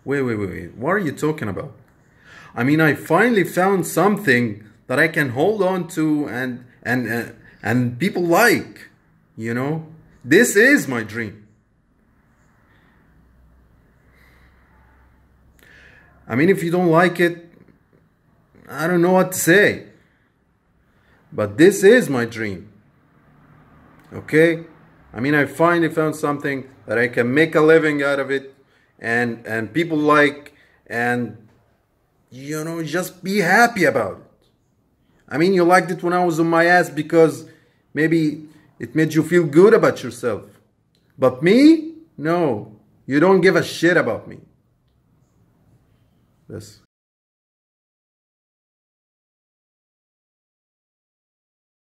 Wait. What are you talking about? I mean, I finally found something that I can hold on to and people like, you know? This is my dream. I mean, if you don't like it, I don't know what to say. But this is my dream. Okay? I mean, I finally found something that I can make a living out of it and people like, and you know, just be happy about it. I mean, you liked it when I was on my ass because maybe it made you feel good about yourself. But me? No. You don't give a shit about me. Yes.